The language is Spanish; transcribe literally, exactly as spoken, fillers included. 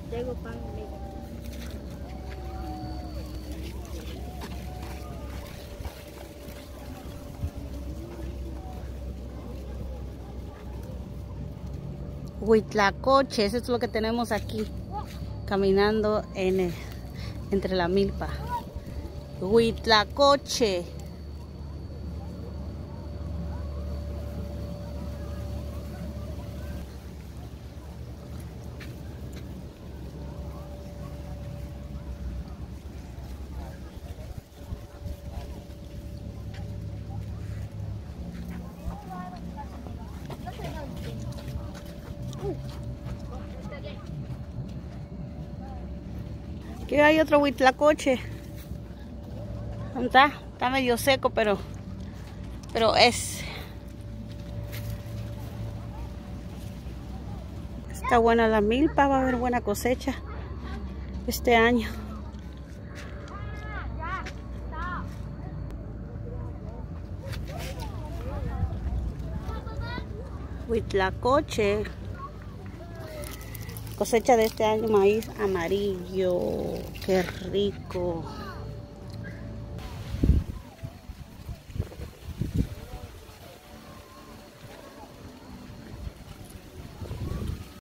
Tengo pan en medio. Huitlacoche, eso es lo que tenemos aquí, caminando en el, entre la milpa. Huitlacoche. Aquí hay otro huitlacoche. ¿Dónde está? Está medio seco, pero pero es está buena la milpa, va a haber buena cosecha este año. Huitlacoche. Cosecha de este año, maíz amarillo. Qué rico.